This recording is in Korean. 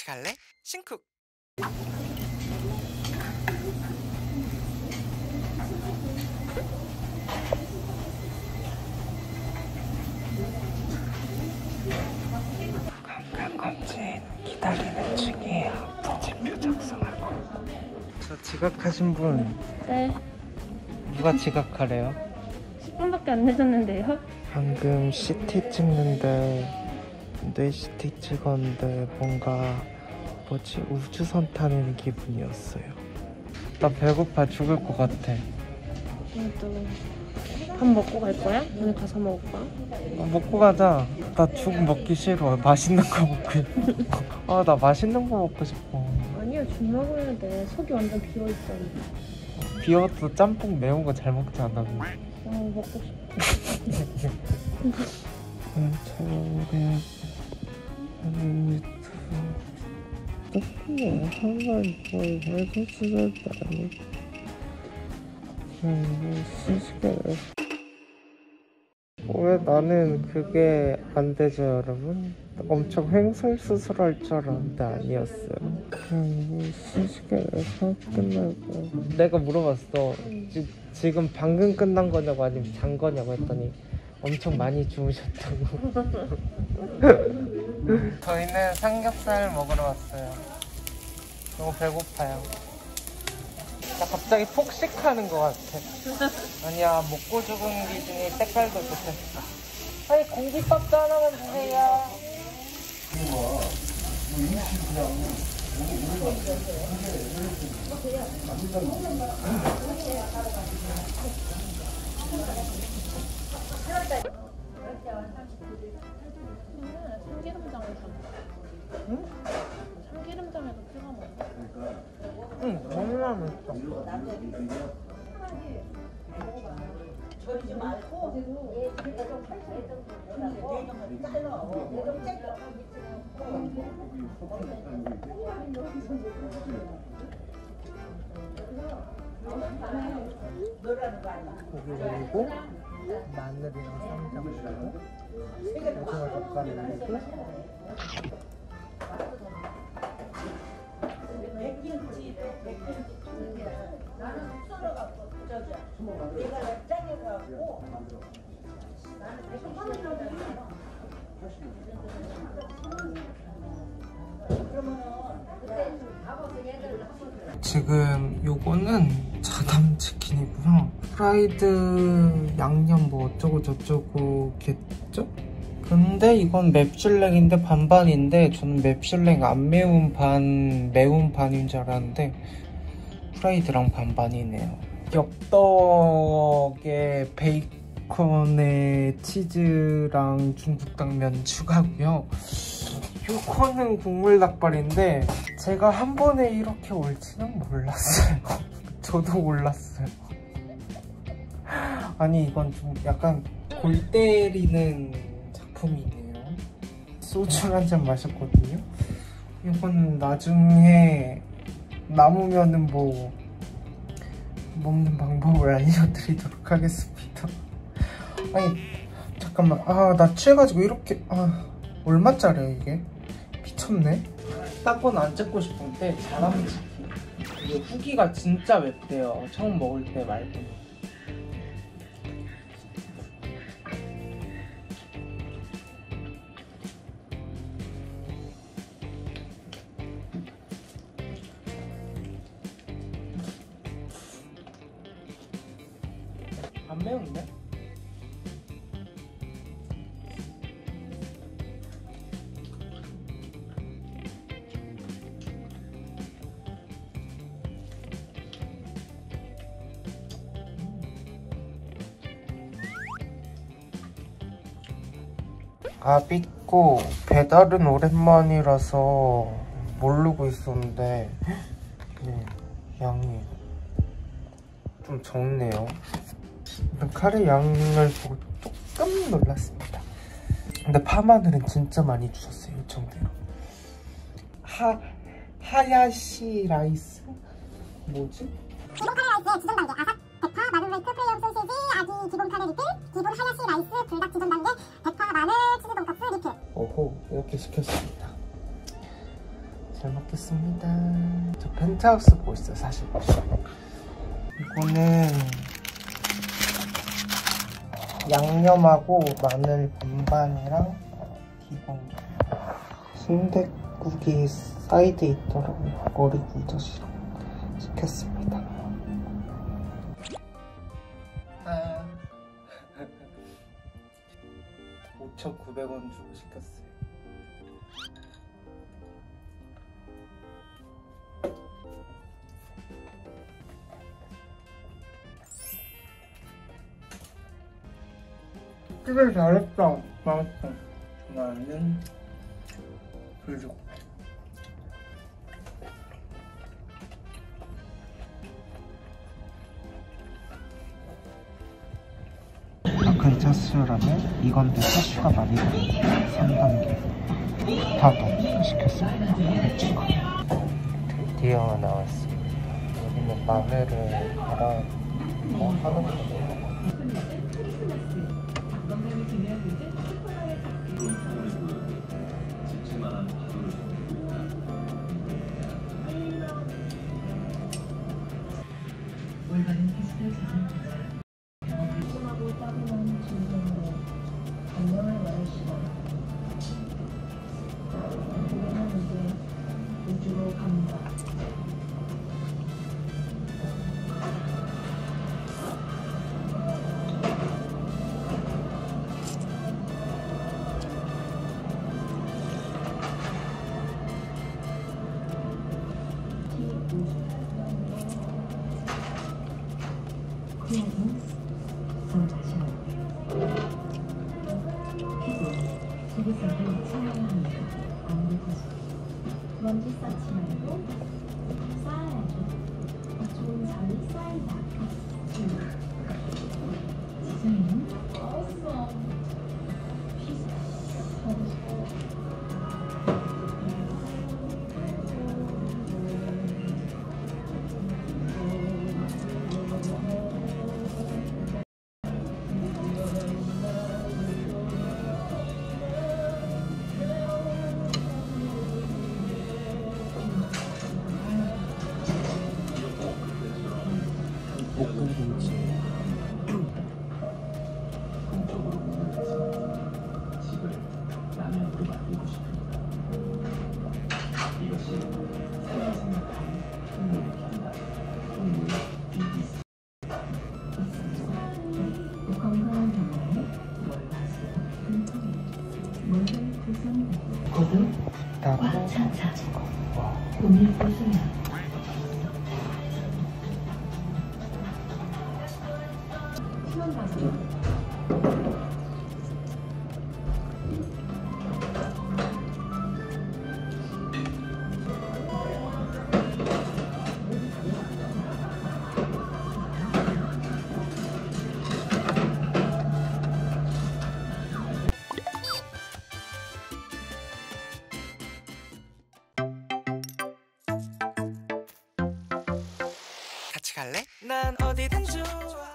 갈래? 신쿡. 건강검진 기다리는 중이에요. 부진표 작성하고. 저 지각하신 분. 네. 누가 지각하래요? 10분밖에 안 늦었는데요? 방금 CT 찍는데 뇌 CT 찍었는데 뭔가 뭐지 우주선 타는 기분이었어요. 나 배고파 죽을 것 같아. 나도. 밥 먹고 갈 거야? 오늘 가서 먹을까? 먹고 가자. 나 죽 먹기 싫어. 맛있는 거 먹고 싶어. 아, 나 맛있는 거 먹고 싶어. 아니야, 죽 먹어야 돼. 속이 완전 비어있잖아. 비워도 짬뽕 매운 거 잘 먹지 않아? 먹고 싶어. 왜 나는 그게 안 되죠, 여러분? 엄청 횡설수설할 줄 알았는데 아니었어요. 시식에서 끝나고 내가 물어봤어. 지금 방금 끝난 거냐고 아니면 잔 거냐고 했더니 엄청 많이 주무셨다고. 저희는 삼겹살 먹으러 왔어요. 너무 배고파요. 나 갑자기 폭식하는 것 같아. 아니야, 먹고 죽은 기준이 색깔도 좋겠어. 아니, 공깃밥도 하나만 주세요. 참기름장에서. 응? 참기름장에서 찍어 먹어. 응, 너무 맛있어. 고기 올리고 마늘이랑 쌈장 올리고 오징어 젓갈 올리고 나는 썰어 갖고 저기 내가 짱해 갖고 나는 지금 요거는 자담치킨이고요. 프라이드 양념 뭐 어쩌고 저쩌고겠죠? 근데 이건 맵슐랭인데 반반인데 저는 맵슐랭 안 매운 반 매운 반인 줄 알았는데 프라이드랑 반반이네요. 엽떡에 베이컨에 치즈랑 중국 당면 추가고요. 요거는 국물 닭발인데 제가 한 번에 이렇게 올지는 몰랐어요. 저도 몰랐어요. 아니 이건 좀 약간 골 때리는 작품이네요. 소주 한 잔 마셨거든요. 이건 나중에 남으면은 뭐 먹는 방법을 알려드리도록 하겠습니다. 아니 잠깐만, 나 취해가지고 이렇게 얼마짜리야 이게? 미쳤네. 딴 건 안 찍고 싶은데 자담치킨 이게 후기가 진짜 맵대요. 처음 먹을 때 말고. 안 매운데? 아비꼬 배달은 오랜만이라서 모르고 있었는데 양이 좀 적네요. 카레 양을 보고 조금 놀랐습니다. 근데 파마늘은 진짜 많이 주셨어요. 요청대로. 하야시 라이스? 뭐지? 기본 카레 라이스의 지정 단계 아삭, 대파, 마늘 웨이크, 프레이엄 소시지, 아기 기본 카레 리필, 기본 하야시 라이스, 불닭 지정 단계, 대파, 마늘, 치즈 돈까스 리필. 오호, 이렇게 시켰습니다. 잘 먹겠습니다. 저 펜트하우스 보고 있어요 사실. 이거는 양념하고 마늘 반반이랑 기본 순댓국이 사이드에 있더라고요. 머리 굴젓이랑 시켰습니다. 5,900원 주고 시켰어요. 되게 잘했다. 맛있어. 좋아하는 불족. 아까 차스라면 이건데 차슈가 많이 들어요. 3단계 다 시켰습니다. 배추가 드디어 나왔습니다. 여기는 마늘을 갈아 하는 거예요. 먼지 쌓지 말고 쌓아야죠. 좋은 잠이 쌓인다. 디자인은 볶음김치. 건강한 경우에 모든 구성은 고도 꽉 차차 고밀 구성이야. 같이 갈래? 난 어디든 좋아.